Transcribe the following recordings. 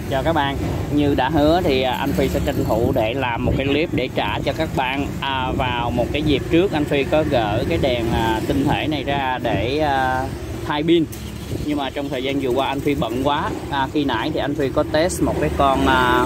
Chào các bạn, như đã hứa thì anh Phi sẽ tranh thủ để làm một cái clip để trả cho các bạn. Vào một cái dịp trước anh Phi có gỡ cái đèn tinh thể này ra để thay pin. Nhưng mà trong thời gian vừa qua anh Phi bận quá. Khi nãy thì anh Phi có test một cái con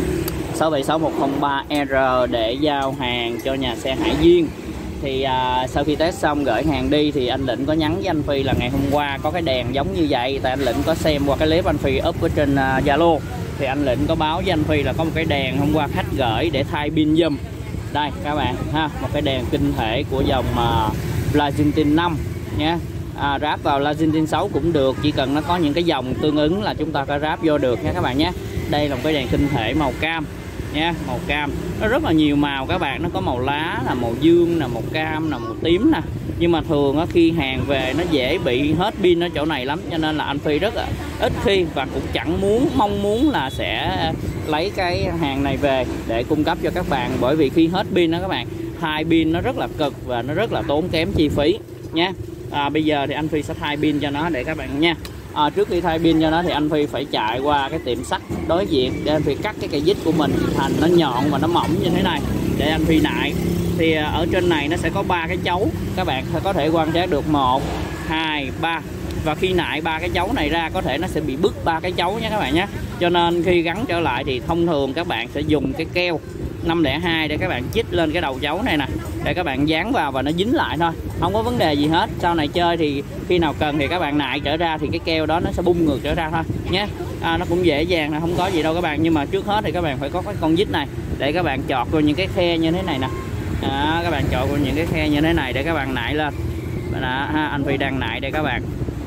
676103R để giao hàng cho nhà xe Hải Duyên. Thì sau khi test xong gửi hàng đi thì anh Lĩnh có nhắn với anh Phi là ngày hôm qua có cái đèn giống như vậy. Tại anh Lĩnh có xem qua cái clip anh Phi up ở trên Zalo. Thì anh Lĩnh có báo với anh Phi là có một cái đèn hôm qua khách gửi để thay pin giùm. Đây các bạn ha, một cái đèn tinh thể của dòng Blazintin 5 nhé. Ráp vào Blazintin 6 cũng được, chỉ cần nó có những cái dòng tương ứng là chúng ta có ráp vô được nha các bạn nhé. Đây là một cái đèn tinh thể màu cam nha, màu cam. Nó rất là nhiều màu các bạn, nó có màu lá, là màu dương, là màu cam, là màu tím nè. Nhưng mà thường á, khi hàng về nó dễ bị hết pin ở chỗ này lắm, cho nên là anh Phi rất là ít khi và cũng chẳng mong muốn là sẽ lấy cái hàng này về để cung cấp cho các bạn, bởi vì khi hết pin đó các bạn, thay pin nó rất là cực và nó rất là tốn kém chi phí nha. Bây giờ thì anh Phi sẽ thay pin cho nó để các bạn nha. Trước khi thay pin cho nó thì anh Phi phải chạy qua cái tiệm sắt đối diện để anh Phi cắt cái cây vít của mình thành nó nhọn và nó mỏng như thế này để anh Phi nại. Thì ở trên này nó sẽ có 3 cái chấu, các bạn có thể quan sát được 1, 2, 3. Và khi nại 3 cái chấu này ra có thể nó sẽ bị bứt 3 cái chấu nha các bạn nhé. Cho nên khi gắn trở lại thì thông thường các bạn sẽ dùng cái keo 502 để các bạn chích lên cái đầu chấu này nè, để các bạn dán vào và nó dính lại thôi, không có vấn đề gì hết. Sau này chơi thì khi nào cần thì các bạn nại trở ra thì cái keo đó nó sẽ bung ngược trở ra thôi nhé. Nó cũng dễ dàng, không có gì đâu các bạn. Nhưng mà trước hết thì các bạn phải có cái con vít này để các bạn chọt vào những cái khe như thế này nè. Các bạn chọt vào những cái khe như thế này để các bạn nại lên. Đó, anh Phi đang nại đây các bạn.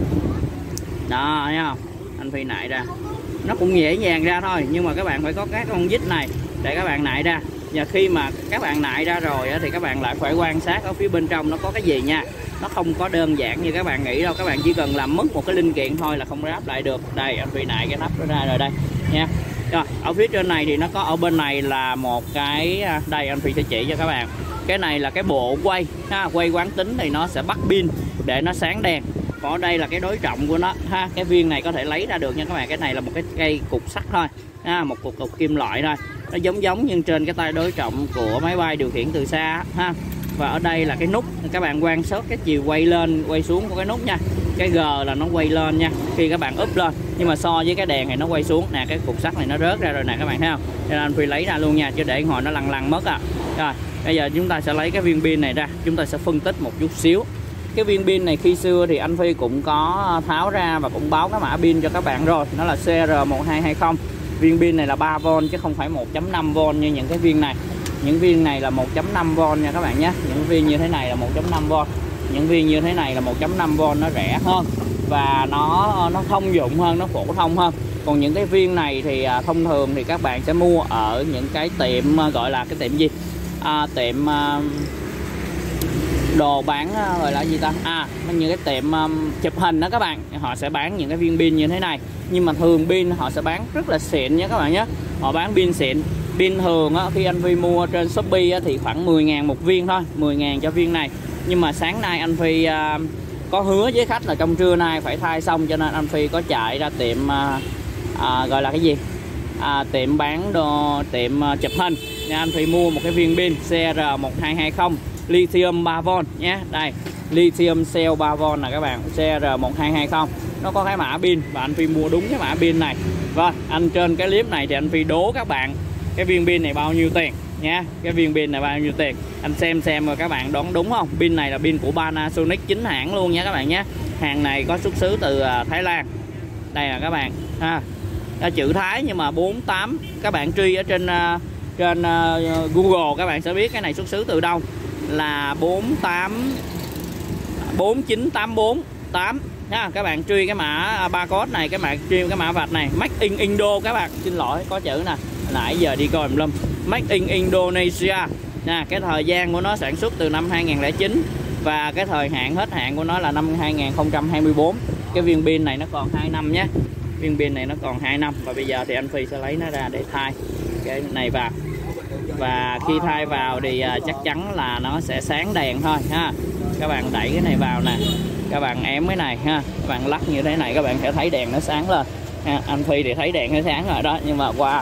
Đó, thấy không? Anh Phi nại ra. Nó cũng dễ dàng ra thôi, nhưng mà các bạn phải có cái con vít này để các bạn nại ra. Và khi mà các bạn nại ra rồi thì các bạn lại phải quan sát ở phía bên trong nó có cái gì nha. Nó không có đơn giản như các bạn nghĩ đâu. Các bạn chỉ cần làm mất một cái linh kiện thôi là không ráp lại được. Đây, anh Phi nại cái nắp nó ra rồi đây nha. Rồi, ở phía trên này thì nó có, ở bên này là một cái, đây anh Phi sẽ chỉ cho các bạn. Cái này là cái bộ quay ha, quay quán tính thì nó sẽ bắt pin để nó sáng đèn. Còn ở đây là cái đối trọng của nó ha, cái viên này có thể lấy ra được nha các bạn. Cái này là một cái cây cục sắt thôi ha, một cục kim loại thôi. Nó giống như trên cái tay đối trọng của máy bay điều khiển từ xa ha. Và ở đây là cái nút, các bạn quan sát cái chiều quay lên quay xuống của cái nút nha. Cái G là nó quay lên nha khi các bạn úp lên, nhưng mà so với cái đèn thì nó quay xuống nè. Cái cục sắt này nó rớt ra rồi nè các bạn thấy không, cho nên anh Phi lấy ra luôn nha, chứ để hồi nó lằn mất à. Rồi bây giờ chúng ta sẽ lấy cái viên pin này ra, chúng ta sẽ phân tích một chút xíu. Cái viên pin này khi xưa thì anh Phi cũng có tháo ra và cũng báo cái mã pin cho các bạn rồi, nó là CR1220. Viên pin này là 3V chứ không phải 1.5V như những cái viên này. Những viên này là 1.5V nha các bạn nhé. Những viên như thế này là 1.5V, những viên như thế này là 1.5V, nó rẻ hơn và nó thông dụng hơn, nó phổ thông hơn. Còn những cái viên này thì thông thường thì các bạn sẽ mua ở những cái tiệm, gọi là cái tiệm gì, tiệm đồ bán, gọi là gì ta, như cái tiệm chụp hình đó các bạn. Họ sẽ bán những cái viên pin như thế này, nhưng mà thường pin họ sẽ bán rất là xịn nha các bạn nhé. Họ bán pin xịn. Pin thường á, khi anh Phi mua trên Shopee á, thì khoảng 10.000 một viên thôi, 10.000 cho viên này. Nhưng mà sáng nay anh Phi có hứa với khách là trong trưa nay phải thay xong, cho nên anh Phi có chạy ra tiệm gọi là cái gì, tiệm bán đồ, tiệm chụp hình. Nên anh Phi mua một cái viên pin CR1220 lithium 3V nhé. Đây, lithium cell 3V nè các bạn, CR1220. Nó có cái mã pin và anh Phi mua đúng cái mã pin này. Vâng, anh trên cái clip này thì anh Phi đố các bạn cái viên pin này bao nhiêu tiền nha. Cái viên pin này bao nhiêu tiền, anh xem rồi các bạn đoán đúng không. Pin này là pin của Panasonic chính hãng luôn nha các bạn nhé. Hàng này có xuất xứ từ Thái Lan. Đây là các bạn ha, chữ Thái nhưng mà 48. Các bạn truy ở trên Google các bạn sẽ biết cái này xuất xứ từ đâu, là 49848 nha. Các bạn truy cái mã barcode này, cái mã truy cái mã vạch này, Made in Indo các bạn. Xin lỗi có chữ nè, nãy giờ đi coi lâm, Made in Indonesia nè. Cái thời gian của nó sản xuất từ năm 2009 và cái thời hạn hết hạn của nó là năm 2024. Cái viên pin này nó còn 2 năm nhé. Viên pin này nó còn 2 năm. Và bây giờ thì anh Phi sẽ lấy nó ra để thay cái này vào. Và khi thay vào thì chắc chắn là nó sẽ sáng đèn thôi ha. Các bạn đẩy cái này vào nè, các bạn ém cái này ha, các bạn lắc như thế này các bạn sẽ thấy đèn nó sáng lên. Anh Phi thì thấy đèn nó sáng rồi đó, nhưng mà qua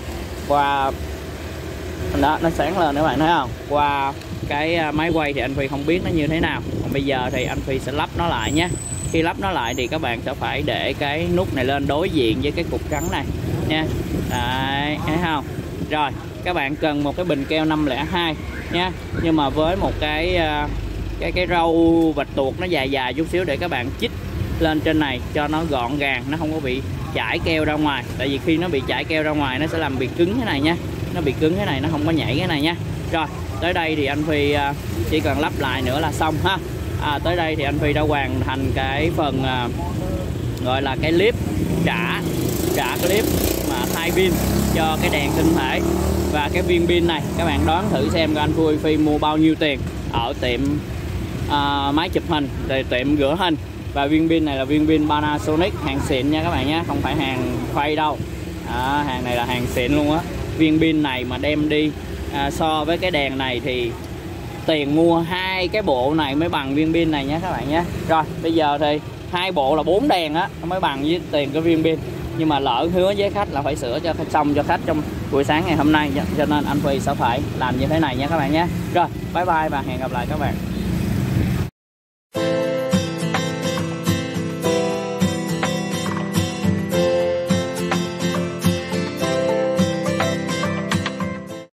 đó nó sáng lên các bạn thấy không, qua cái máy quay thì anh Phi không biết nó như thế nào. Còn bây giờ thì anh Phi sẽ lắp nó lại nhé. Khi lắp nó lại thì các bạn sẽ phải để cái nút này lên đối diện với cái cục trắng này nha. Đấy, thấy không? Rồi các bạn cần một cái bình keo 502 nha, nhưng mà với một cái râu bạch tuộc nó dài dài chút xíu để các bạn chích lên trên này cho nó gọn gàng, nó không có bị chảy keo ra ngoài. Tại vì khi nó bị chảy keo ra ngoài nó sẽ làm bị cứng thế này nha, nó bị cứng thế này, nó không có nhảy cái này nha. Rồi tới đây thì anh Phi chỉ cần lắp lại nữa là xong ha. Tới đây thì anh Phi đã hoàn thành cái phần gọi là cái clip trả clip mà thay pin cho cái đèn tinh thể. Và cái viên pin này các bạn đoán thử xem anh Phi mua bao nhiêu tiền ở tiệm máy chụp hình, tiệm rửa hình. Và viên pin này là viên pin Panasonic hàng xịn nha các bạn nhé, không phải hàng khay đâu. Hàng này là hàng xịn luôn á. Viên pin này mà đem đi so với cái đèn này thì tiền mua 2 cái bộ này mới bằng viên pin này nhé các bạn nhé. Rồi bây giờ thì 2 bộ là 4 đèn á mới bằng với tiền cái viên pin. Nhưng mà lỡ hứa với khách là phải sửa cho xong cho khách trong buổi sáng ngày hôm nay, cho nên anh Phi sẽ phải làm như thế này nha các bạn nhé. Rồi bye bye và hẹn gặp lại các bạn.